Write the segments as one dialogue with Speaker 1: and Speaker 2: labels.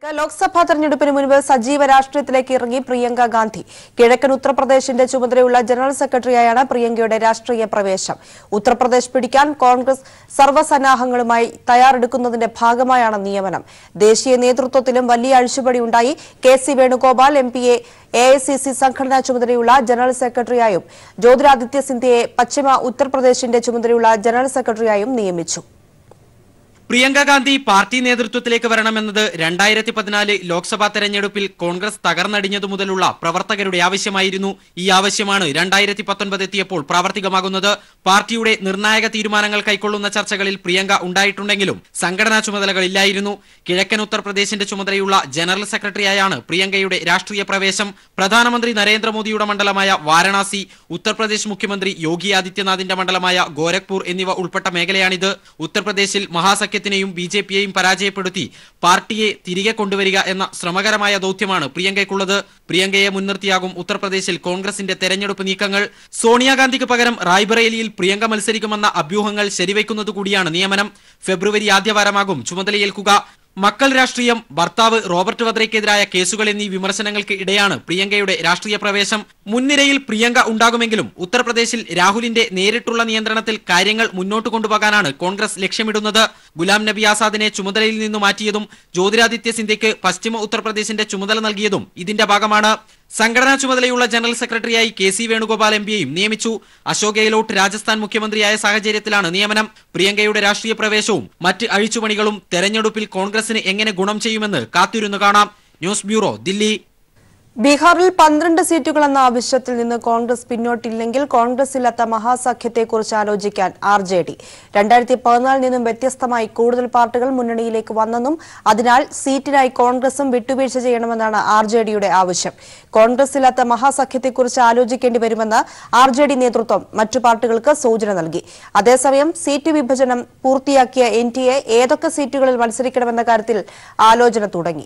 Speaker 1: ലോക്സഭാ തെരഞ്ഞെടുപ്പിന് മുൻപ് സജീവ രാഷ്ട്രീയത്തിലേക്ക് ഇറങ്ങി പ്രിയങ്ക ഗാന്ധി. കിഴക്കൻ ഉത്തർപ്രദേശിന്റെ ചുമതലയുള്ള ജനറൽ സെക്രട്ടറിയായാണ് പ്രിയങ്കയുടെ രാഷ്ട്രീയ പ്രവേശം. ഉത്തർപ്രദേശ് പിടിക്കാൻ കോൺഗ്രസ് സർവ്വസന്നാഹങ്ങളുമായി തയ്യാറെടുക്കുന്നതിന്റെ ഭാഗമായാണ് നിയമനം. ദേശീയ നേതൃത്വത്തിലും വലിയ അഴിച്ചുപടി ഉണ്ടായി. കെ.സി. വേണുഗോപാൽ എംപിയെ AICC സംഘടനാ ചുമതലയുള്ള ജനറൽ സെക്രട്ടറിയായും ജ്യോതിരാദിത്യ സിന്ധ്യയെ പശ്ചിമ ഉത്തർപ്രദേശിന്റെ ചുമതലയുള്ള ജനറൽ സെക്രട്ടറിയായും നിയമിച്ചു.
Speaker 2: പ്രിയങ്ക ഗാന്ധി പാർട്ടി നേതൃത്വത്തിലേക്ക് വരണമെന്നത് 2014 ലോക്സഭാ തെരഞ്ഞെടുപ്പിൽ കോൺഗ്രസ് തകർന്നടിഞ്ഞതു മുതലുള്ള പ്രവർത്തകരുടെ ആവശ്യമായിരുന്നു. ഈ ആവശ്യമാണ് 2019 എത്തിയപ്പോൾ പ്രാവർത്തികമാകുന്നത്. പാർട്ടിയുടെ നിർണായക തീരുമാനങ്ങൾ കൈക്കൊള്ളുന്ന ചർച്ചകളിൽ പ്രിയങ്ക ഉണ്ടായിട്ടുണ്ടെങ്കിലും സംഘടനാ ചുമതലകളില്ലായിരുന്നു. കിഴക്കൻ ഉത്തർപ്രദേശിന്റെ ചുമതലയുള്ള ജനറൽ സെക്രട്ടറിയായാണ് പ്രിയങ്കയുടെ രാഷ്ട്രീയ പ്രവേശം. പ്രധാനമന്ത്രി നരേന്ദ്രമോദിയുടെ മണ്ഡലമായ വാരണാസി, ഉത്തർപ്രദേശ് മുഖ്യമന്ത്രി യോഗി ആദിത്യനാഥിന്റെ മണ്ഡലമായ ഗോരഖ്പൂർ എന്നിവ ഉൾപ്പെട്ട മേഖലയാണിത്. ഉത്തർപ്രദേശിൽ മഹാസഖ്യ ബിജെപിയെയും പരാജയപ്പെടുത്തി പാർട്ടിയെ തിരികെ കൊണ്ടുവരിക എന്ന ശ്രമകരമായ ദൌത്യമാണ് പ്രിയങ്കയ്ക്കുള്ളത്. പ്രിയങ്കയെ മുൻനിർത്തിയാകും ഉത്തർപ്രദേശിൽ കോൺഗ്രസിന്റെ തെരഞ്ഞെടുപ്പ് നീക്കങ്ങൾ. സോണിയാഗാന്ധിക്ക് പകരം റായ്ബറേലിയിൽ പ്രിയങ്ക മത്സരിക്കുമെന്ന അഭ്യൂഹങ്ങൾ ശരിവയ്ക്കുന്നതുകൂടിയാണ് നിയമനം. ഫെബ്രുവരി ആദ്യവാരമാകും ചുമതലയേൽക്കുക. മക്കൾ രാഷ്ട്രീയം, ഭർത്താവ് റോബർട്ട് വദ്രയ്ക്കെതിരായ കേസുകൾ എന്നീ വിമർശനങ്ങൾക്ക് ഇടെയാണ് പ്രിയങ്കയുടെ രാഷ്ട്രീയ പ്രവേശം. മുൻനിരയിൽ പ്രിയങ്ക ഉണ്ടാകുമെങ്കിലും ഉത്തർപ്രദേശിൽ രാഹുലിന്റെ നേരിട്ടുള്ള നിയന്ത്രണത്തിൽ കാര്യങ്ങൾ മുന്നോട്ട് കൊണ്ടുപോകാനാണ് കോൺഗ്രസ് ലക്ഷ്യമിടുന്നത്. ഗുലാം നബി ആസാദിനെ ചുമതലയിൽ നിന്ന് മാറ്റിയതും ജ്യോതിരാദിത്യ സിന്ധ്യയ്ക്ക് പശ്ചിമ ഉത്തർപ്രദേശിന്റെ ചുമതല നൽകിയതും ഇതിന്റെ ഭാഗമാണ്. സംഘടനാ ചുമതലയുള്ള ജനറൽ സെക്രട്ടറിയായി കെ.സി. വേണുഗോപാൽ എംപിയെയും നിയമിച്ചു. അശോക് ഗെഹ്ലോട്ട് രാജസ്ഥാൻ മുഖ്യമന്ത്രിയായ സാഹചര്യത്തിലാണ് നിയമനം. പ്രിയങ്കയുടെ രാഷ്ട്രീയ പ്രവേശവും മറ്റ് അഴിച്ചുപണികളും തെരഞ്ഞെടുപ്പിൽ കോൺഗ്രസിന് എങ്ങനെ ഗുണം ചെയ്യുമെന്ന് കാത്തിരുന്നു കാണാം. News bureau, Delhi.
Speaker 1: ബീഹാറിൽ 12 സീറ്റുകളെന്ന ആവശ്യത്തിൽ നിന്ന് കോൺഗ്രസ് പിന്നോട്ടില്ലെങ്കിൽ കോൺഗ്രസില്ലാത്ത മഹാസഖ്യത്തെക്കുറിച്ച് ആലോചിക്കാൻ RJD. 2014 നിന്നും വ്യത്യസ്തമായി കൂടുതൽ പാർട്ടികൾ മുന്നണിയിലേക്ക് വന്നെന്നും അതിനാൽ സീറ്റിനായി കോൺഗ്രസും വിട്ടുവീഴ്ച ചെയ്യണമെന്നാണ് RJDയുടെ ആവശ്യം. കോൺഗ്രസില്ലാത്ത മഹാസഖ്യത്തെക്കുറിച്ച് ആലോചിക്കേണ്ടി വരുമെന്ന് RJD നേതൃത്വം മറ്റു പാർട്ടികൾക്ക് സൂചന നൽകി. അതേസമയം സീറ്റ് വിഭജനം പൂർത്തിയാക്കിയ NDA ഏതൊക്കെ സീറ്റുകളിൽ മത്സരിക്കണമെന്ന കാര്യത്തിൽ ആലോചന തുടങ്ങി.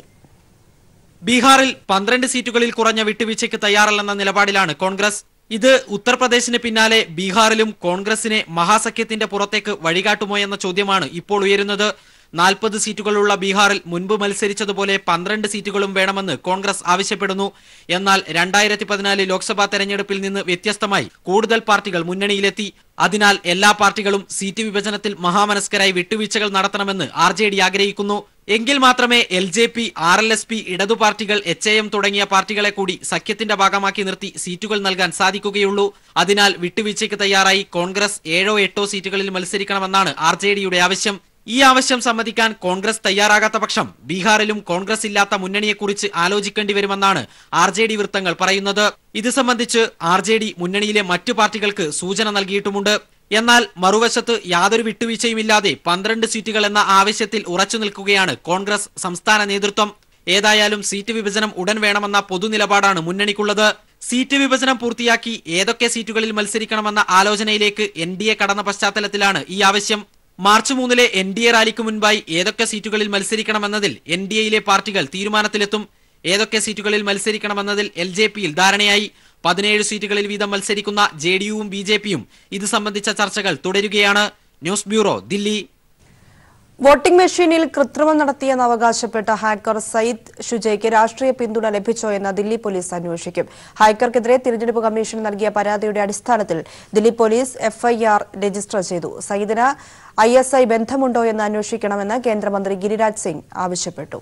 Speaker 2: ബീഹാറിൽ 12 സീറ്റുകളിൽ കുറഞ്ഞ വിട്ടുവീഴ്ചയ്ക്ക് തയ്യാറല്ലെന്ന നിലപാടിലാണ് കോൺഗ്രസ്. ഇത് ഉത്തർപ്രദേശിന് പിന്നാലെ ബീഹാറിലും കോൺഗ്രസിനെ മഹാസഖ്യത്തിന്റെ പുറത്തേക്ക് വഴികാട്ടുമോ എന്ന ചോദ്യമാണ് ഇപ്പോൾ ഉയരുന്നത്. 40 സീറ്റുകളുള്ള ബീഹാറിൽ മുൻപ് മത്സരിച്ചതുപോലെ 12 സീറ്റുകളും വേണമെന്ന് കോൺഗ്രസ് ആവശ്യപ്പെടുന്നു. എന്നാൽ 2014 ലോക്സഭാ തെരഞ്ഞെടുപ്പിൽ നിന്ന് വ്യത്യസ്തമായി കൂടുതൽ പാർട്ടികൾ മുന്നണിയിലെത്തി. അതിനാൽ എല്ലാ പാർട്ടികളും സീറ്റ് വിഭജനത്തിൽ മഹാമനസ്കരായി വിട്ടുവീഴ്ചകൾ നടത്തണമെന്ന് RJD ആഗ്രഹിക്കുന്നു. എങ്കിൽ മാത്രമേ LJP, RLSP, ഇടതു പാർട്ടികൾ, HAM തുടങ്ങിയ പാർട്ടികളെ കൂടി സഖ്യത്തിന്റെ ഭാഗമാക്കി നിർത്തി സീറ്റുകൾ നൽകാൻ സാധിക്കുകയുള്ളൂ. അതിനാൽ വിട്ടുവീഴ്ചയ്ക്ക് തയ്യാറായി കോൺഗ്രസ് 7 8 സീറ്റുകളിൽ മത്സരിക്കണമെന്നാണ് RJDയുടെ ആവശ്യം. ഈ ആവശ്യം സമ്മതിക്കാൻ കോൺഗ്രസ് തയ്യാറാകാത്ത പക്ഷം ബീഹാറിലും കോൺഗ്രസ് ഇല്ലാത്ത മുന്നണിയെക്കുറിച്ച് ആലോചിക്കേണ്ടി വരുമെന്നാണ് RJD വൃത്തങ്ങൾ പറയുന്നത്. ഇത് സംബന്ധിച്ച് RJD മുന്നണിയിലെ മറ്റു പാർട്ടികൾക്ക് സൂചന നൽകിയിട്ടുമുണ്ട്. എന്നാൽ മറുവശത്ത് യാതൊരു വിട്ടുവീഴ്ചയുമില്ലാതെ 12 സീറ്റുകൾ എന്ന ആവശ്യത്തിൽ ഉറച്ചു നിൽക്കുകയാണ് കോൺഗ്രസ് സംസ്ഥാന നേതൃത്വം. ഏതായാലും സീറ്റ് വിഭജനം ഉടൻ വേണമെന്ന പൊതുനിലപാടാണ് മുന്നണിക്കുള്ളത്. സീറ്റ് വിഭജനം പൂർത്തിയാക്കി ഏതൊക്കെ സീറ്റുകളിൽ മത്സരിക്കണമെന്ന ആലോചനയിലേക്ക് NDA കടന്ന പശ്ചാത്തലത്തിലാണ് ഈ ആവശ്യം. മാർച്ച് 3 NDA റാലിക്ക് മുൻപായി ഏതൊക്കെ സീറ്റുകളിൽ മത്സരിക്കണമെന്നതിൽ NDAയിലെ പാർട്ടികൾ തീരുമാനത്തിലെത്തും. ഏതൊക്കെ സീറ്റുകളിൽ മത്സരിക്കണമെന്നതിൽ LJPയിൽ ധാരണയായി. 17 സീറ്റുകളിൽ വീതം മത്സരിക്കുന്ന JDUവും BJPയും ഇത് സംബന്ധിച്ച ചർച്ചകൾ തുടരുകയാണ്. News bureau, Delhi.
Speaker 1: വോട്ടിംഗ് മെഷീനിൽ കൃത്രിമം നടത്തിയെന്ന് അവകാശപ്പെട്ട ഹാക്കർ സയ്യിദ് ഷുജയ്ക്ക് രാഷ്ട്രീയ പിന്തുണ ലഭിച്ചോ എന്ന് ദില്ലി പോലീസ് അന്വേഷിക്കും. ഹാക്കർക്കെതിരെ തിരഞ്ഞെടുപ്പ് കമ്മീഷൻ നൽകിയ പരാതിയുടെ അടിസ്ഥാനത്തിൽ ദില്ലി പോലീസ് FIR രജിസ്റ്റർ ചെയ്തു. സയ്യിദിന് ISI ബന്ധമുണ്ടോ എന്ന് അന്വേഷിക്കണമെന്ന് കേന്ദ്രമന്ത്രി ഗിരിരാജ് സിംഗ് ആവശ്യപ്പെട്ടു.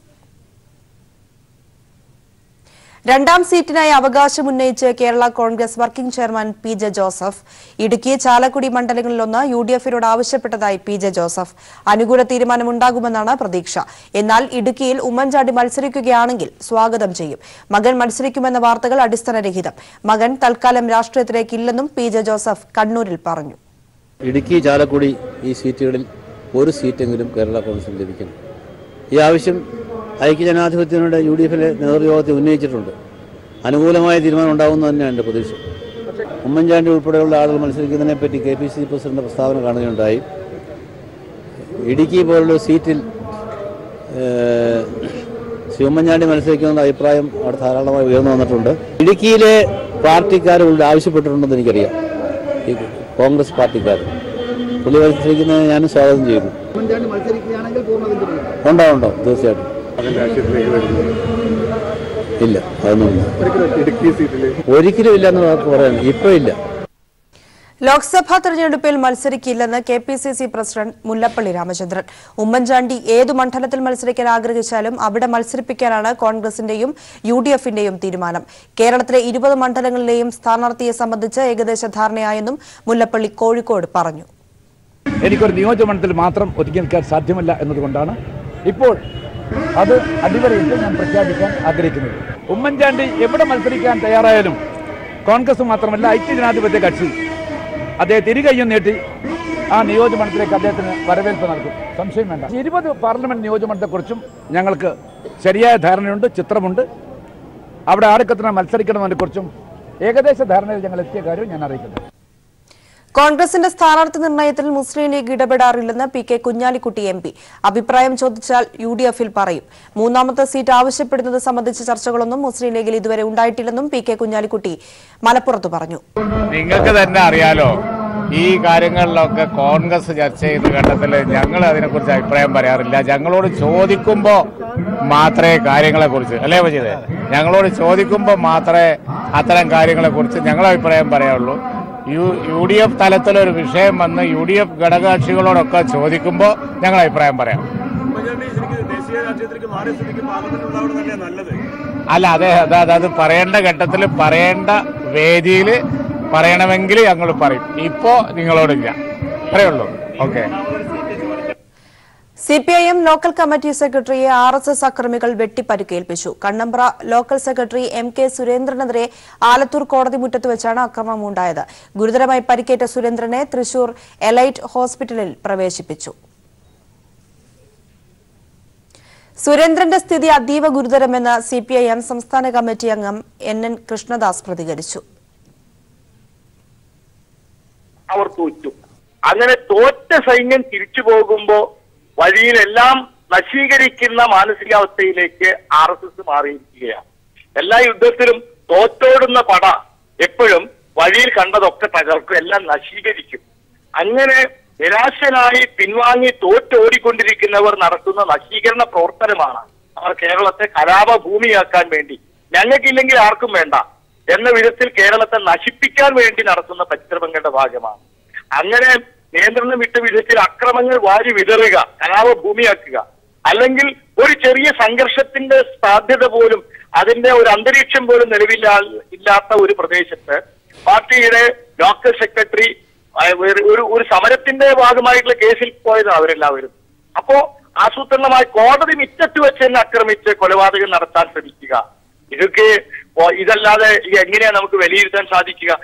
Speaker 1: രണ്ടാം സീറ്റിനായി അവകാശമുന്നയിച്ച് Kerala Congress working chairman PJ Joseph Idukki, Chalakudy മണ്ഡലങ്ങളിലൊന്ന് UDFനോട് ആവശ്യപ്പെട്ടതായി PJ ജോസഫ്. അനുകൂല തീരുമാനമുണ്ടാകുമെന്നാണ് പ്രതീക്ഷ. എന്നാൽ ഇടുക്കിയിൽ ഉമ്മൻചാണ്ടി മത്സരിക്കുകയാണെങ്കിൽ സ്വാഗതം ചെയ്യും. മകൻ മത്സരിക്കുമെന്ന വാർത്തകൾ അടിസ്ഥാനരഹിതം. മകൻ തൽക്കാലം രാഷ്ട്രീയത്തിലേക്കില്ലെന്നും PJ ജോസഫ് കണ്ണൂരിൽ പറഞ്ഞു.
Speaker 3: ഇടുക്കി, ചാലക്കുടി ഈ സീറ്റുകളിൽ ഒരു സീറ്റെങ്കിലും കേരള കോൺഗ്രസിന് ലഭിക്കണം. ഈ ആവശ്യം ഐക്യജനാധിപത്യത്തിനുടെ UDFിലെ നേതൃയോഗത്തിൽ ഉന്നയിച്ചിട്ടുണ്ട്. അനുകൂലമായ തീരുമാനം ഉണ്ടാകുമെന്ന് തന്നെയാണ് എൻ്റെ പ്രതീക്ഷ. ഉമ്മൻചാണ്ടി ഉൾപ്പെടെയുള്ള ആളുകൾ മത്സരിക്കുന്നതിനെപ്പറ്റി KPCC പ്രസിഡന്റ് പ്രസ്താവന കാണുകയുണ്ടായി. ഇടുക്കി പോലുള്ള സീറ്റിൽ ശ്രീ ഉമ്മൻചാണ്ടി മത്സരിക്കുന്ന അഭിപ്രായം അവിടെ ധാരാളമായി ഉയർന്നു വന്നിട്ടുണ്ട്. ഇടുക്കിയിലെ പാർട്ടിക്കാരോട് ആവശ്യപ്പെട്ടിട്ടുണ്ടെന്ന് എനിക്കറിയാം. ഈ കോൺഗ്രസ് പാർട്ടിക്കാർ പുള്ളി മത്സരിക്കുന്നതിന് ഞാനും സ്വാഗതം ചെയ്യുന്നു. ഉണ്ടാവും തീർച്ചയായിട്ടും. ഇല്ല, അതൊന്നുമില്ല, ഒരിക്കലും ഇല്ല എന്ന് പറയാൻ ഇപ്പൊ ഇല്ല.
Speaker 1: ലോക്സഭാ തെരഞ്ഞെടുപ്പിൽ മത്സരിക്കില്ലെന്ന് KPCC പ്രസിഡന്റ് മുല്ലപ്പള്ളി രാമചന്ദ്രൻ. ഉമ്മൻചാണ്ടി ഏതു മണ്ഡലത്തിൽ മത്സരിക്കാൻ ആഗ്രഹിച്ചാലും അവിടെ മത്സരിപ്പിക്കാനാണ് കോൺഗ്രസിന്റെയും UDFന്റെയും തീരുമാനം. കേരളത്തിലെ 20 മണ്ഡലങ്ങളിലെയും സ്ഥാനാർത്ഥിയെ സംബന്ധിച്ച് ഏകദേശ ധാരണയായെന്നും മുല്ലപ്പള്ളി കോഴിക്കോട് പറഞ്ഞു.
Speaker 4: എനിക്കൊരു നിയോജകമണ്ഡലത്തിൽ മാത്രം ഒതുക്കി നിൽക്കാൻ സാധ്യമല്ല എന്നതുകൊണ്ടാണ് ഇപ്പോൾ അത് അടിവരയിട്ട് ഞാൻ പ്രഖ്യാപിക്കാൻ ആഗ്രഹിക്കുന്നത്. ഉമ്മൻചാണ്ടി എവിടെ മത്സരിക്കാൻ തയ്യാറായാലും കോൺഗ്രസ് മാത്രമല്ല ഐക്യജനാധിപത്യ കക്ഷി അദ്ദേഹം തിരികെയും നീട്ടി ആ നിയോജകമണ്ഡലത്തിലേക്ക് അദ്ദേഹത്തിന് വരവേൽപ്പ് നൽകും, സംശയം വേണ്ട. 20 പാർലമെന്റ് നിയോജകമണ്ഡലത്തെക്കുറിച്ചും ഞങ്ങൾക്ക് ശരിയായ ധാരണയുണ്ട്, ചിത്രമുണ്ട്. അവിടെ ആർക്കെത്ര മത്സരിക്കണമെന്നതിനെക്കുറിച്ചും ഏകദേശ ധാരണയിൽ ഞങ്ങൾ എത്തിയ കാര്യം ഞാൻ അറിയിക്കുന്നു.
Speaker 1: കോൺഗ്രസിന്റെ സ്ഥാനാർത്ഥി നിർണയത്തിൽ മുസ്ലിം ലീഗ് ഇടപെടാറില്ലെന്ന് PK കുഞ്ഞാലിക്കുട്ടി MP. അഭിപ്രായം ചോദിച്ചാൽ UDFൽ പറയും. മൂന്നാമത്തെ സീറ്റ് ആവശ്യപ്പെടുന്നത് സംബന്ധിച്ച ചർച്ചകളൊന്നും മുസ്ലിം ലീഗിൽ ഇതുവരെ ഉണ്ടായിട്ടില്ലെന്നും PK കുഞ്ഞാലിക്കുട്ടി മലപ്പുറത്ത് പറഞ്ഞു.
Speaker 5: നിങ്ങൾക്ക് തന്നെ അറിയാലോ, ഈ കാര്യങ്ങളിലൊക്കെ കോൺഗ്രസ് ചർച്ച ചെയ്യുന്ന ഘട്ടത്തിൽ ഞങ്ങൾ അതിനെക്കുറിച്ച് അഭിപ്രായം പറയാറില്ല. ഞങ്ങളോട് ചോദിക്കുമ്പോൾ മാത്രമേ കാര്യങ്ങളെക്കുറിച്ച് അല്ലേ ചെയ്തേ ഞങ്ങളോട് ചോദിക്കുമ്പോൾ മാത്രമേ അത്തരം കാര്യങ്ങളെക്കുറിച്ച് ഞങ്ങൾ അഭിപ്രായം പറയാറുള്ളൂ. UDF തലത്തിലൊരു വിഷയം വന്ന് UDF ഘടകകക്ഷികളോടൊക്കെ ചോദിക്കുമ്പോൾ ഞങ്ങൾ അഭിപ്രായം പറയാം. അല്ല, അത് പറയേണ്ട ഘട്ടത്തിൽ പറയേണ്ട വേദിയിൽ പറയണമെങ്കിൽ ഞങ്ങൾ പറയും. ഇപ്പോ നിങ്ങളോടില്ല, പറയുള്ളൂ. ഓക്കെ.
Speaker 1: CPIM ലോക്കൽ കമ്മിറ്റി സെക്രട്ടറിയെ RSS അക്രമികൾ വെട്ടിപ്പരുക്കേൽപ്പിച്ചു. കണ്ണമ്പ്ര ലോക്കൽ സെക്രട്ടറി MK സുരേന്ദ്രനെതിരെ ആലത്തൂർ കോടതി മുറ്റത്ത് വെച്ചാണ് അക്രമമുണ്ടായത്. ഗുരുതരമായി പരിക്കേറ്റ സുരേന്ദ്രനെ തൃശൂർ എലൈറ്റ് ഹോസ്പിറ്റലിൽ പ്രവേശിപ്പിച്ചു. സുരേന്ദ്രന്റെ സ്ഥിതി അതീവ ഗുരുതരമെന്ന് CPIM സംസ്ഥാന കമ്മിറ്റി അംഗം NN കൃഷ്ണദാസ് പ്രതികരിച്ചു.
Speaker 6: അവർ തോറ്റു. അങ്ങനെ തോറ്റ സൈന്യം തിരിച്ചു പോകുമ്പോ വഴിയിലെല്ലാം നശീകരിക്കുന്ന മാനസികാവസ്ഥയിലേക്ക് RSS മാറിയിരിക്കുകയാണ്. എല്ലാ യുദ്ധത്തിലും തോറ്റോടുന്ന പട എപ്പോഴും വഴിയിൽ കണ്ടതൊക്കെ തകർക്കും, എല്ലാം നശീകരിക്കും. അങ്ങനെ നിരാശനായി പിൻവാങ്ങി തോറ്റോടിക്കൊണ്ടിരിക്കുന്നവർ നടത്തുന്ന നശീകരണ പ്രവർത്തനമാണ് അവർ കേരളത്തെ കലാപഭൂമിയാക്കാൻ വേണ്ടി, ഞങ്ങൾക്കില്ലെങ്കിൽ ആർക്കും വേണ്ട എന്ന വിധത്തിൽ കേരളത്തെ നശിപ്പിക്കാൻ വേണ്ടി നടത്തുന്ന പരിശ്രമങ്ങളുടെ ഭാഗമാണ്. അങ്ങനെ നിയന്ത്രണം വിട്ട വിധത്തിൽ അക്രമങ്ങൾ വാരി വിതറുക, കലാപഭൂമിയാക്കുക, അല്ലെങ്കിൽ ഒരു ചെറിയ സംഘർഷത്തിന്റെ സാധ്യത പോലും, അതിന്റെ ഒരു അന്തരീക്ഷം പോലും നിലവിലില്ലാത്ത ഒരു പ്രദേശത്ത് പാർട്ടിയുടെ ലോക്കൽ സെക്രട്ടറി ഒരു സമരത്തിന്റെ ഭാഗമായിട്ടുള്ള കേസിൽ പോയതാണ് അവരെല്ലാവരും. അപ്പോ ആസൂത്രണമായി കോടതി മിറ്റത്ത് വെച്ച് തന്നെ ആക്രമിച്ച് കൊലപാതകം നടത്താൻ ശ്രമിക്കുക, ഇതല്ലാതെ എങ്ങനെയാണ് നമുക്ക് വിലയിരുത്താൻ സാധിക്കുക?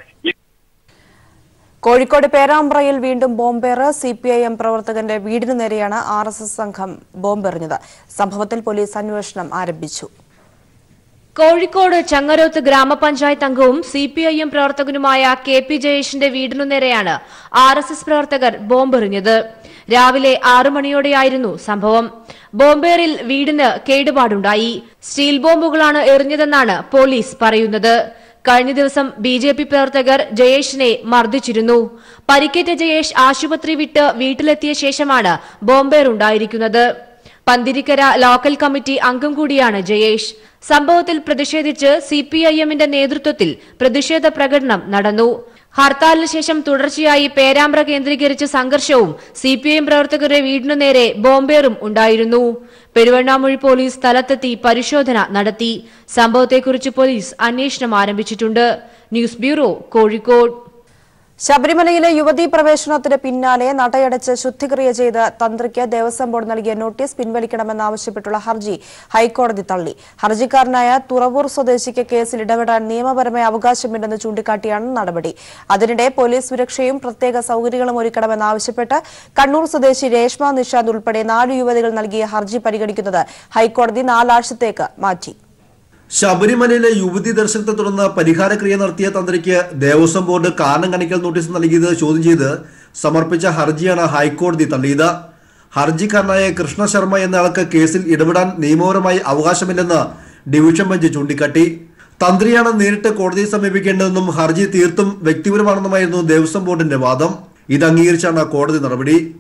Speaker 1: കോഴിക്കോട് പേരാമ്പ്രയിൽ വീണ്ടും ബോംബേറ്. CPIM പ്രവർത്തകന്റെ വീടിനു നേരെയാണ് RSS സംഘം ബോംബെറിഞ്ഞത്. സംഭവത്തിൽ പോലീസ് അന്വേഷണം ആരംഭിച്ചു.
Speaker 7: കോഴിക്കോട് ചങ്ങരോത്ത് ഗ്രാമപഞ്ചായത്ത് അംഗവും CPIM പ്രവർത്തകനുമായ KP ജയേഷിന്റെ വീടിനു നേരെയാണ് RSS പ്രവർത്തകർ ബോംബെറിഞ്ഞത്. രാവിലെ 6 മണിയോടെയായിരുന്നു സംഭവം. ബോംബേറിൽ വീടിന് കേടുപാടുണ്ടായി. സ്റ്റീൽ ബോംബുകളാണ് എറിഞ്ഞതെന്നാണ് പോലീസ് പറയുന്നത്. കഴിഞ്ഞ ദിവസം BJP പ്രവർത്തകർ ജയേഷിനെ മർദ്ദിച്ചിരുന്നു. പരിക്കേറ്റ ജയേഷ് ആശുപത്രി വിട്ട് വീട്ടിലെത്തിയ ശേഷമാണ് ബോംബേറുണ്ടായിരിക്കുന്നത്. പന്തിരിക്കര ലോക്കൽ കമ്മിറ്റി അംഗം കൂടിയാണ് ജയേഷ്. സംഭവത്തിൽ പ്രതിഷേധിച്ച് CPIMന്റെ നേതൃത്വത്തിൽ പ്രതിഷേധ പ്രകടനം നടന്നു. ഹർത്താലിന് ശേഷം തുടർച്ചയായി പേരാമ്പ്ര കേന്ദ്രീകരിച്ച് സംഘർഷവും CPIM പ്രവർത്തകരുടെ വീടിനു നേരെ ബോംബേറും ഉണ്ടായിരുന്നു. പെരുവണ്ണാമൊഴി പോലീസ് സ്ഥലത്തെത്തി പരിശോധന നടത്തി. സംഭവത്തെക്കുറിച്ച് പോലീസ് അന്വേഷണം ആരംഭിച്ചിട്ടുണ്ട്. News bureau, Kozhikode.
Speaker 1: ശബരിമലയിലെ യുവതീ പ്രവേശനത്തിന് പിന്നാലെ നടയടച്ച് ശുദ്ധിക്രിയ ചെയ്ത് തന്ത്രിക്ക് ദേവസ്വം ബോർഡ് നൽകിയ നോട്ടീസ് പിൻവലിക്കണമെന്നാവശ്യപ്പെട്ടുള്ള ഹർജി ഹൈക്കോടതി തള്ളി. ഹർജിക്കാരനായ തുറവൂർ സ്വദേശിക്ക് കേസിൽ ഇടപെടാൻ നിയമപരമായ അവകാശമില്ലെന്ന് ചൂണ്ടിക്കാട്ടിയാണ് നടപടി. അതിനിടെ പോലീസ് സുരക്ഷയും പ്രത്യേക സൌകര്യങ്ങളും ഒരുക്കണമെന്നാവശ്യപ്പെട്ട് കണ്ണൂർ സ്വദേശി രേഷ്മ നിഷാദ് ഉൾപ്പെടെ 4 യുവതികൾ നൽകിയ ഹർജി പരിഗണിക്കുന്നത് ഹൈക്കോടതി 4 ആഴ്ചത്തേക്ക് മാറ്റി.
Speaker 8: ശബരിമലയിലെ യുവതി ദർശനത്തെ തുടർന്ന് പരിഹാരക്രിയ നടത്തിയ തന്ത്രിക്ക് ദേവസ്വം ബോർഡ് കാരണം കാണിക്കൽ നോട്ടീസ് നൽകിയത് ചോദ്യം ചെയ്ത് സമർപ്പിച്ച ഹർജിയാണ് ഹൈക്കോടതി തള്ളിയത്. ഹർജിക്കാരനായ കൃഷ്ണ ശർമ്മ എന്നയാൾക്ക് കേസിൽ ഇടപെടാൻ നിയമപരമായി അവകാശമില്ലെന്ന് ഡിവിഷൻ ബെഞ്ച് ചൂണ്ടിക്കാട്ടി. തന്ത്രിയാണ് നേരിട്ട് കോടതിയെ സമീപിക്കേണ്ടതെന്നും ഹർജി തീർത്തും വ്യക്തിപരമാണെന്നുമായിരുന്നു ദേവസ്വം ബോർഡിന്റെ വാദം. ഇത് അംഗീകരിച്ചാണ് കോടതി നടപടി.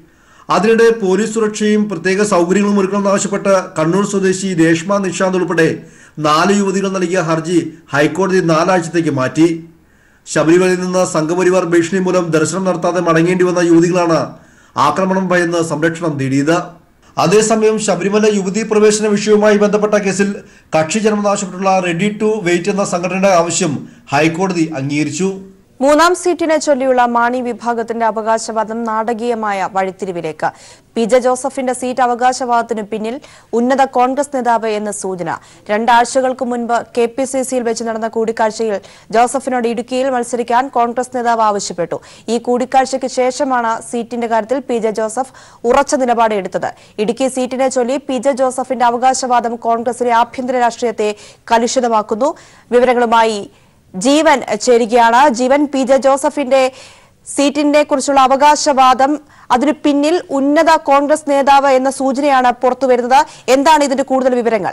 Speaker 8: അതിനിടെ പോലീസ് സുരക്ഷയും പ്രത്യേക സൗകര്യങ്ങളും ഒരുക്കണമെന്നാവശ്യപ്പെട്ട് കണ്ണൂർ സ്വദേശി രേഷ്മ നിഷാന്ത് ഉൾപ്പെടെ 4 യുവതികൾ നൽകിയ ഹർജി ഹൈക്കോടതി 4 ആഴ്ചത്തേക്ക് മാറ്റി. ശബരിമലയിൽ നിന്ന് സംഘപരിവാർ ഭീഷണി മൂലം ദർശനം നടത്താതെ മടങ്ങേണ്ടി വന്ന യുവതികളാണ് ആക്രമണം ഭയന്ന് സംരക്ഷണം തേടിയത്. അതേസമയം ശബരിമല യുവതീ പ്രവേശന വിഷയവുമായി ബന്ധപ്പെട്ട കേസിൽ കക്ഷി ചേരണമെന്നാവശ്യപ്പെട്ടുള്ള റെഡി ടു വെയിറ്റ് എന്ന സംഘടനയുടെ ആവശ്യം ഹൈക്കോടതി അംഗീകരിച്ചു.
Speaker 1: 3ാം സീറ്റിനെ ചൊല്ലിയുള്ള മാണി വിഭാഗത്തിന്റെ അവകാശവാദം നാടകീയമായ വഴിത്തിരിവിലേക്ക്. പി.ജെ. ജോസഫിന്റെ സീറ്റ് അവകാശവാദത്തിനു പിന്നിൽ ഉന്നത കോൺഗ്രസ് നേതാവ് എന്ന സൂചന. 2 ആഴ്ചകൾക്ക് മുൻപ് KPCCയിൽ വെച്ച് നടന്ന കൂടിക്കാഴ്ചയിൽ ജോസഫിനോട് ഇടുക്കിയിൽ മത്സരിക്കാൻ കോൺഗ്രസ് നേതാവ് ആവശ്യപ്പെട്ടു. ഈ കൂടിക്കാഴ്ചയ്ക്ക് ശേഷമാണ് സീറ്റിന്റെ കാര്യത്തിൽ പി.ജെ. ജോസഫ് ഉറച്ച നിലപാട് എടുത്തത്. ഇടുക്കി സീറ്റിനെ ചൊല്ലി പി.ജെ. ജോസഫിന്റെ അവകാശവാദം കോൺഗ്രസിലെ ആഭ്യന്തര രാഷ്ട്രീയത്തെ കലുഷിതമാക്കുന്നു. വിവരങ്ങളുമായി ജീവൻ ചേരുകയാണ്. ജീവൻ, പി.ജെ. ജോസഫിന്റെ സീറ്റിനെ കുറിച്ചുള്ള അവകാശവാദം, അതിനു പിന്നിൽ ഉന്നത കോൺഗ്രസ് നേതാവ് എന്ന സൂചനയാണ് പുറത്തുവരുന്നത്. എന്താണ് ഇതിന്റെ കൂടുതൽ വിവരങ്ങൾ?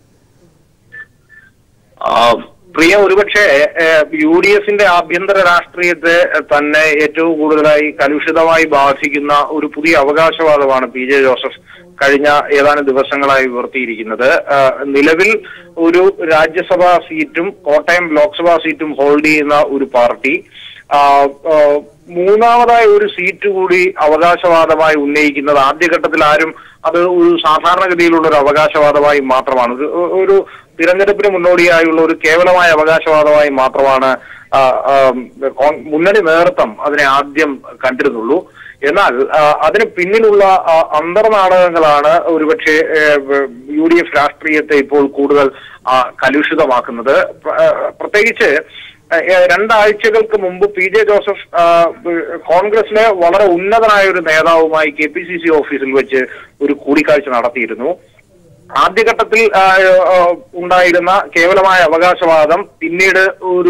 Speaker 6: പ്രിയ, ഒരുപക്ഷെ UDFന്റെ ആഭ്യന്തര രാഷ്ട്രീയത്തെ തന്നെ ഏറ്റവും കൂടുതലായി കലുഷിതമായി ബാധിക്കുന്ന ഒരു പുതിയ അവകാശവാദമാണ് പി.ജെ. ജോസഫ് കഴിഞ്ഞ ഏതാനും ദിവസങ്ങളായി ഉയർത്തിയിരിക്കുന്നത്. നിലവിൽ ഒരു രാജ്യസഭാ സീറ്റും കോട്ടയം ലോക്സഭാ സീറ്റും ഹോൾഡ് ചെയ്യുന്ന ഒരു പാർട്ടി 3ാമതായി ഒരു സീറ്റ് കൂടി അവകാശവാദമായി ഉന്നയിക്കുന്നത് ആദ്യഘട്ടത്തിൽ ആരും അത് ഒരു സാധാരണഗതിയിലുള്ള ഒരു അവകാശവാദമായി മാത്രമാണ്, ഒരു തിരഞ്ഞെടുപ്പിന് മുന്നോടിയായുള്ള ഒരു കേവലമായ അവകാശവാദമായി മാത്രമാണ് മുന്നണി നേതൃത്വം അതിനെ ആദ്യം കണ്ടിരുന്നുള്ളൂ. എന്നാൽ അതിന് പിന്നിലുള്ള അന്തർനാടകങ്ങളാണ് ഒരുപക്ഷെ UDF രാഷ്ട്രീയത്തെ ഇപ്പോൾ കൂടുതൽ കലുഷിതമാക്കുന്നത്. പ്രത്യേകിച്ച് 2 ആഴ്ചകൾക്ക് മുമ്പ് പി.ജെ. ജോസഫ് കോൺഗ്രസിലെ വളരെ ഉന്നതനായ ഒരു നേതാവുമായി KPCC ഓഫീസിൽ വെച്ച് ഒരു കൂടിക്കാഴ്ച നടത്തിയിരുന്നു. ആദ്യഘട്ടത്തിൽ ഉണ്ടായിരുന്ന കേവലമായ അവകാശവാദം പിന്നീട് ഒരു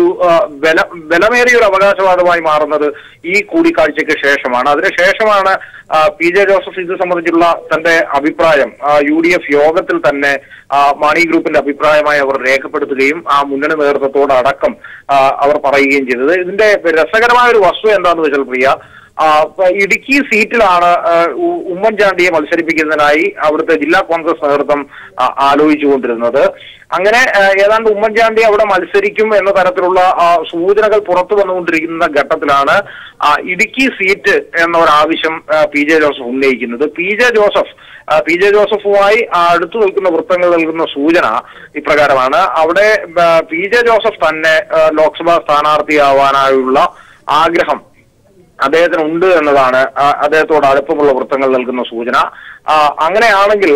Speaker 6: ബലമേറിയ ഒരു അവകാശവാദമായി മാറുന്നത് ഈ കൂടിക്കാഴ്ചയ്ക്ക് ശേഷമാണ്. അതിനുശേഷമാണ് പി.ജെ. ജോസഫ് ഇത് സംബന്ധിച്ചുള്ള തന്റെ അഭിപ്രായം UDF യോഗത്തിൽ തന്നെ മാണി ഗ്രൂപ്പിന്റെ അഭിപ്രായമായി അവർ രേഖപ്പെടുത്തുകയും ആ മുന്നണി നേതൃത്വത്തോടടക്കം അവർ പറയുകയും ചെയ്തത്. ഇതിന്റെ രസകരമായ ഒരു വസ്തുത എന്താണെന്ന് വെച്ചാൽ പ്രിയ, ഇടുക്കി സീറ്റിലാണ് ഉമ്മൻചാണ്ടിയെ മത്സരിപ്പിക്കുന്നതിനായി അവിടുത്തെ ജില്ലാ കോൺഗ്രസ് നേതൃത്വം ആലോചിച്ചുകൊണ്ടിരുന്നത്. അങ്ങനെ ഏതാണ്ട് ഉമ്മൻചാണ്ടി അവിടെ മത്സരിക്കും എന്ന തരത്തിലുള്ള സൂചനകൾ പുറത്തു വന്നുകൊണ്ടിരിക്കുന്ന ഘട്ടത്തിലാണ് ഇടുക്കി സീറ്റ് എന്ന ഒരാവശ്യം പി.ജെ. ജോസഫ് ഉന്നയിക്കുന്നത്. പി.ജെ. ജോസഫുമായി അടുത്തു നിൽക്കുന്ന വൃത്തങ്ങൾ നൽകുന്ന സൂചന ഇപ്രകാരമാണ്: അവിടെ പി.ജെ. ജോസഫ് തന്നെ ലോക്സഭാ സ്ഥാനാർത്ഥിയാവാനായുള്ള ആഗ്രഹം അദ്ദേഹത്തിന് ഉണ്ട് എന്നതാണ് അദ്ദേഹത്തോട് അടുപ്പമുള്ള വൃത്തങ്ങൾ നൽകുന്ന സൂചന. അങ്ങനെയാണെങ്കിൽ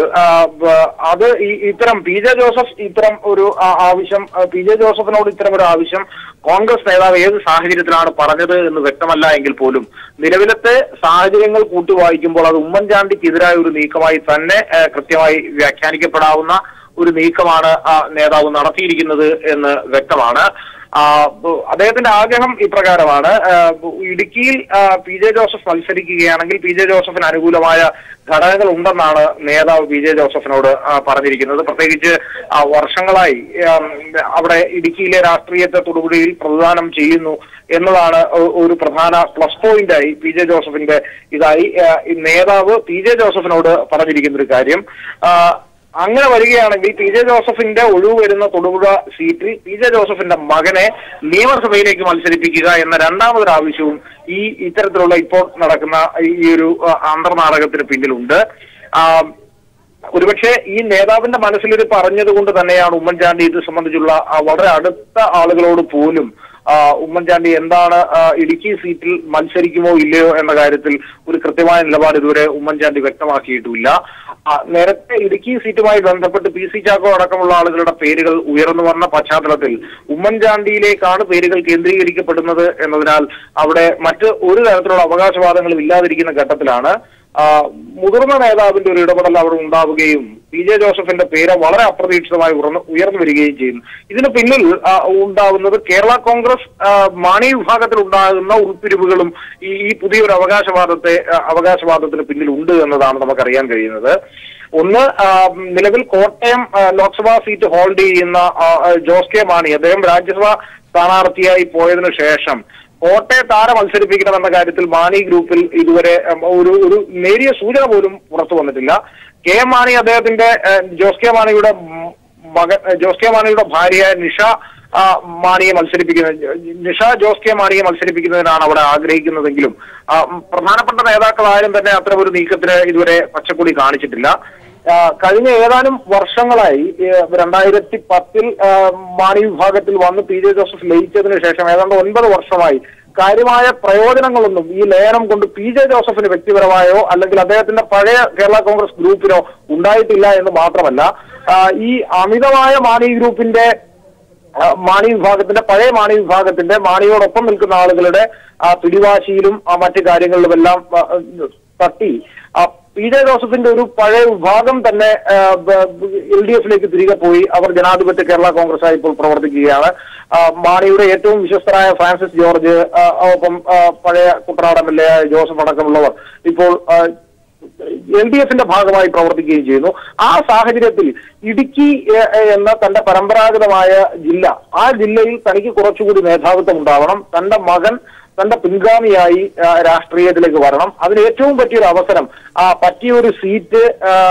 Speaker 6: അത് ഇത്തരം പി.ജെ. ജോസഫ് ഇത്തരം ഒരു ആവശ്യം, പി.ജെ. ജോസഫിനോട് ഇത്തരം ഒരു ആവശ്യം കോൺഗ്രസ് നേതാവ് ഏത് സാഹചര്യത്തിലാണ് പറഞ്ഞത് എന്ന് വ്യക്തമല്ല എങ്കിൽ പോലും നിലവിലത്തെ സാഹചര്യങ്ങൾ കൂട്ടിവായിക്കുമ്പോൾ അത് ഉമ്മൻചാണ്ടിക്കെതിരായ ഒരു നീക്കമായി തന്നെ കൃത്യമായി വ്യാഖ്യാനിക്കപ്പെടാവുന്ന ഒരു നീക്കമാണ് നേതാവ് നടത്തിയിരിക്കുന്നത് എന്ന് വ്യക്തമാണ്. അദ്ദേഹത്തിന്റെ ആഗ്രഹം ഇപ്രകാരമാണ്: ഇടുക്കിയിൽ പി.ജെ. Joseph മത്സരിക്കുകയാണെങ്കിൽ PJ. ജോസഫിന് അനുകൂലമായ ഘടകങ്ങൾ ഉണ്ടെന്നാണ് നേതാവ് പി.ജെ. ജോസഫിനോട് പറഞ്ഞിരിക്കുന്നത്. പ്രത്യേകിച്ച് വർഷങ്ങളായി അവിടെ ഇടുക്കിയിലെ രാഷ്ട്രീയത്തെ തൊടുപുഴയിൽ പ്രതിദാനം ചെയ്യുന്നു എന്നതാണ് ഒരു പ്രധാന പ്ലസ് പോയിന്റായി പി.ജെ. ജോസഫിന്റെ നേതാവ് പി.ജെ. ജോസഫിനോട് പറഞ്ഞിരിക്കുന്ന ഒരു കാര്യം. അങ്ങനെ വരികയാണെങ്കിൽ പി.ജെ. ജോസഫിന്റെ ഒഴിവ് വരുന്ന തൊടുപുഴ സീറ്റിൽ പി.ജെ. ജോസഫിന്റെ മകനെ നിയമസഭയിലേക്ക് മത്സരിപ്പിക്കുക എന്ന രണ്ടാമതൊരു ആവശ്യവും ഇത്തരത്തിലുള്ള ഇപ്പോൾ നടക്കുന്ന ഈ ഒരു അന്തർനാടകത്തിന് പിന്നിലുണ്ട്. ഒരുപക്ഷെ ഈ നേതാവിന്റെ മനസ്സിലൊരു പറഞ്ഞത് കൊണ്ട് തന്നെയാണ് ഉമ്മൻചാണ്ടി ഇത് സംബന്ധിച്ചുള്ള വളരെ അടുത്ത ആളുകളോട് പോലും ഉമ്മൻചാണ്ടി എന്താണ് ഇടുക്കി സീറ്റിൽ മത്സരിക്കുമോ ഇല്ലയോ എന്ന കാര്യത്തിൽ ഒരു കൃത്യമായ നിലപാട് ഇതുവരെ ഉമ്മൻചാണ്ടി വ്യക്തമാക്കിയിട്ടുമില്ല. നേരത്തെ ഇടുക്കി സീറ്റുമായി ബന്ധപ്പെട്ട് PC ചാക്കോ അടക്കമുള്ള ആളുകളുടെ പേരുകൾ ഉയർന്നു വന്ന പശ്ചാത്തലത്തിൽ ഉമ്മൻചാണ്ടിയിലേക്കാണ് പേരുകൾ കേന്ദ്രീകരിക്കപ്പെടുന്നത് എന്നതിനാൽ അവിടെ മറ്റ് ഒരു തരത്തിലുള്ള അവകാശവാദങ്ങളും ഇല്ലാതിരിക്കുന്ന ഘട്ടത്തിലാണ് മുതിർന്ന നേതാവിന്റെ ഒരു ഇടപെടൽ അവിടെ ഉണ്ടാവുകയും പി.ജെ. ജോസഫിന്റെ പേര് വളരെ അപ്രതീക്ഷിതമായി ഉയർന്നു വരികയും ചെയ്യുന്നു. ഇതിന് പിന്നിൽ ഉണ്ടാകുന്നത് കേരള കോൺഗ്രസ് മാണി വിഭാഗത്തിൽ ഉണ്ടാകുന്ന ഉൾപ്പിരിവുകളും ഈ പുതിയൊരു അവകാശവാദത്തിന് പിന്നിൽ ഉണ്ട് എന്നതാണ് നമുക്കറിയാൻ കഴിയുന്നത്. ഒന്ന്, നിലവിൽ കോട്ടയം ലോക്സഭാ സീറ്റ് ഹോൾഡ് ചെയ്യുന്ന ജോസ് കെ മാണി, അദ്ദേഹം രാജ്യസഭാ സ്ഥാനാർത്ഥിയായി പോയതിനു ശേഷം കോട്ടയത്ത് ആരെ മത്സരിപ്പിക്കണമെന്ന കാര്യത്തിൽ മാണി ഗ്രൂപ്പിൽ ഇതുവരെ ഒരു നേരിയ സൂചന പോലും പുറത്തു വന്നിട്ടില്ല. കെ എം മാണി അദ്ദേഹത്തിന്റെ ജോസ് കെ മാണിയുടെ ഭാര്യ നിഷ ജോസ് കെ മാണിയെ മത്സരിപ്പിക്കുന്നതിനാണ് അവിടെ ആഗ്രഹിക്കുന്നതെങ്കിലും പ്രധാനപ്പെട്ട നേതാക്കളായാലും തന്നെ അത്തരമൊരു നീക്കത്തിന് ഇതുവരെ പച്ചക്കൊടി കാണിച്ചിട്ടില്ല. കഴിഞ്ഞ ഏതാനും വർഷങ്ങളായി 2010 മാണി വിഭാഗത്തിൽ വന്ന് പി ജെ ജോസഫ് ലയിച്ചതിന് ശേഷം ഏതാണ്ട് 9 വർഷമായി കാര്യമായ പ്രയോജനങ്ങളൊന്നും ഈ ലയനം കൊണ്ട് പി ജെ ജോസഫിന് വ്യക്തിപരമായോ അല്ലെങ്കിൽ അദ്ദേഹത്തിന്റെ പഴയ കേരള കോൺഗ്രസ് ഗ്രൂപ്പിനോ ഉണ്ടായിട്ടില്ല എന്ന് മാത്രമല്ല, ഈ അമിതമായ മാണി ഗ്രൂപ്പിന്റെ പഴയ മാണി വിഭാഗത്തിന്റെ മാണിയോടൊപ്പം നിൽക്കുന്ന ആളുകളുടെ പിടിവാശിയിലും മറ്റു കാര്യങ്ങളിലുമെല്ലാം തട്ടി പി ജെ ജോസഫിന്റെ ഒരു പഴയ വിഭാഗം തന്നെ LDF-ലേക്ക് തിരികെ പോയി. അവർ ജനാധിപത്യ കേരള കോൺഗ്രസ് ഇപ്പോൾ പ്രവർത്തിക്കുകയാണ്. മാണിയുടെ ഏറ്റവും വിശ്വസ്തരായ ഫ്രാൻസിസ് ജോർജ്, ഒപ്പം പഴയ കുട്ടനാട് MLA ജോസഫ് അടക്കമുള്ളവർ ഇപ്പോൾ LDF-ന്റെ ഭാഗമായി പ്രവർത്തിക്കുകയും ചെയ്യുന്നു. ആ സാഹചര്യത്തിൽ ഇടുക്കി എന്ന തന്റെ പരമ്പരാഗതമായ ജില്ല, ആ ജില്ലയിൽ തനിക്ക് കുറച്ചുകൂടി മേധാവിത്വം ഉണ്ടാവണം, തന്റെ മകൻ തന്റെ പിൻഗാമിയായി രാഷ്ട്രീയത്തിലേക്ക് വരണം. അതിന് ഏറ്റവും പറ്റിയൊരു അവസരം, പറ്റിയൊരു സീറ്റ്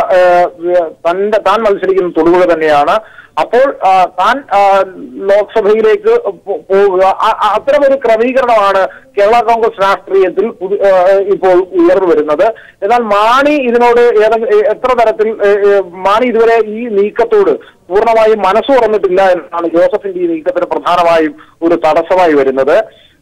Speaker 6: താൻ മത്സരിക്കുന്ന തൊടുപുഴ തന്നെയാണ്. അപ്പോൾ താൻ ലോക്സഭയിലേക്ക് പോവുക, അത്തരമൊരു ക്രമീകരണമാണ് കേരള കോൺഗ്രസ് രാഷ്ട്രീയത്തിൽ ഇപ്പോൾ ഉയർന്നു വരുന്നത്. എന്നാൽ മാണി ഇതിനോട് എത്ര തരത്തിൽ മാണി ഇതുവരെ ഈ നീക്കത്തോട് പൂർണ്ണമായും മനസ്സ് തുറന്നിട്ടില്ല എന്നാണ് ജോസഫിന്റെ ഈ നീക്കത്തിന് പ്രധാനമായും ഒരു തടസ്സമായി വരുന്നത്.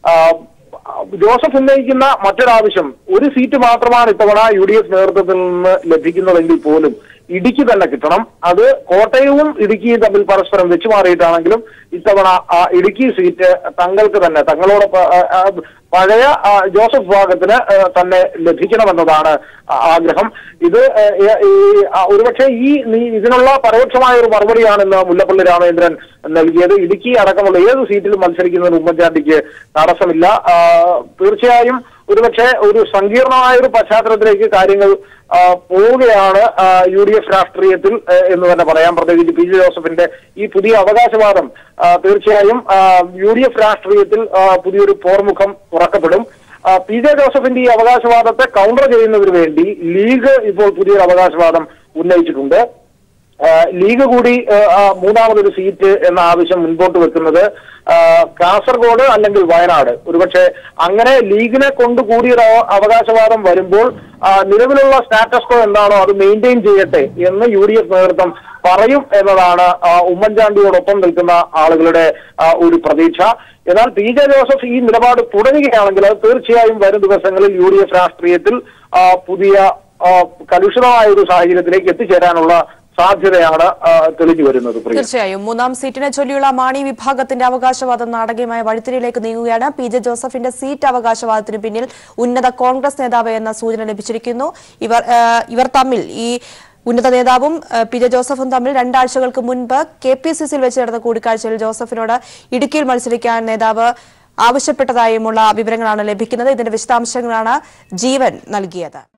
Speaker 6: ജോസഫ് ഉന്നയിക്കുന്ന മറ്റൊരാവശ്യം, ഒരു സീറ്റ് മാത്രമാണ് ഇത്തവണ UDF നേതൃത്വത്തിൽ നിന്ന് ലഭിക്കുന്നതെങ്കിൽ പോലും ഇടുക്കി തന്നെ കിട്ടണം. അത് കോട്ടയവും ഇടുക്കിയും തമ്മിൽ പരസ്പരം വെച്ചുമാറിയിട്ടാണെങ്കിലും ഇത്തവണ ഇടുക്കി സീറ്റ് തങ്ങൾക്ക് തന്നെ, തങ്ങളോടൊപ്പം പഴയ ജോസഫ് വിഭാഗത്തിന് തന്നെ ലഭിക്കണമെന്നതാണ് ആഗ്രഹം. ഇത് ഒരുപക്ഷെ ഇതിനുള്ള പരോക്ഷമായ ഒരു മറുപടിയാണ് ഇന്ന് മുല്ലപ്പള്ളി രാമചന്ദ്രൻ നൽകിയത്. ഇടുക്കി അടക്കമുള്ള ഏത് സീറ്റിലും മത്സരിക്കുന്നതിന് ഉമ്മൻചാണ്ടിക്ക് തടസ്സമില്ല. തീർച്ചയായും ഒരുപക്ഷെ ഒരു സങ്കീർണമായ ഒരു പശ്ചാത്തലത്തിലേക്ക് കാര്യങ്ങൾ പോവുകയാണ് UDF രാഷ്ട്രീയത്തിൽ എന്ന് തന്നെ പറയാം. പ്രത്യേകിച്ച് പി ജെ ജോസഫിന്റെ ഈ പുതിയ അവകാശവാദം തീർച്ചയായും UDF രാഷ്ട്രീയത്തിൽ പുതിയൊരു പോർമുഖം തുറക്കപ്പെടും. പി ജെ ജോസഫിന്റെ ഈ അവകാശവാദത്തെ കൗണ്ടർ ചെയ്യുന്നതിന് വേണ്ടി ലീഗ് ഇപ്പോൾ പുതിയൊരു അവകാശവാദം ഉന്നയിച്ചിട്ടുണ്ട്. ലീഗ് കൂടി മൂന്നാമതൊരു സീറ്റ് എന്ന ആവശ്യം മുൻപോട്ട് വെക്കുന്നത് കാസർഗോഡ് അല്ലെങ്കിൽ വയനാട്, ഒരുപക്ഷെ അങ്ങനെ ലീഗിനെ കൊണ്ട് കൂടിയൊരു അവകാശവാദം വരുമ്പോൾ നിലവിലുള്ള സ്റ്റാറ്റസ് കോ എന്താണോ അത് മെയിൻറ്റെയിൻ ചെയ്യട്ടെ എന്ന് UDF നേതൃത്വം പറയും എന്നതാണ് ഉമ്മൻചാണ്ടിയോടൊപ്പം നിൽക്കുന്ന ആളുകളുടെ ഒരു പ്രതീക്ഷ. എന്നാൽ പി ജെ ജോസഫ് ഈ നിലപാട് തുടരുകയാണെങ്കിൽ അത് തീർച്ചയായും വരും ദിവസങ്ങളിൽ UDF രാഷ്ട്രീയത്തിൽ പുതിയ കലുഷിതമായ ഒരു സാഹചര്യത്തിലേക്ക് എത്തിച്ചേരാനുള്ള സാധ്യതയാണ് തെളിഞ്ഞു വരുന്നത്.
Speaker 1: തീർച്ചയായും മൂന്നാം സീറ്റിനെ ചൊല്ലിയുള്ള മാണി വിഭാഗത്തിന്റെ അവകാശവാദം നാടകീയമായ വഴിത്തിരിയിലേക്ക് നീങ്ങുകയാണ്. പി ജെ ജോസഫിന്റെ സീറ്റ് അവകാശവാദത്തിന് പിന്നിൽ ഉന്നത കോൺഗ്രസ് നേതാവ് എന്ന സൂചന ലഭിച്ചിരിക്കുന്നു. ഇവർ തമ്മിൽ, ഈ ഉന്നത നേതാവും പി ജെ ജോസഫും തമ്മിൽ 2 ആഴ്ചകൾക്ക് മുൻപ് KPCC-യിൽ വെച്ച് നടന്ന കൂടിക്കാഴ്ചയിൽ ജോസഫിനോട് ഇടുക്കിയിൽ മത്സരിക്കാൻ നേതാവ് ആവശ്യപ്പെട്ടതായുമുള്ള വിവരങ്ങളാണ് ലഭിക്കുന്നത്. ഇതിന്റെ വിശദാംശങ്ങളാണ് ജീവൻ നൽകിയത്.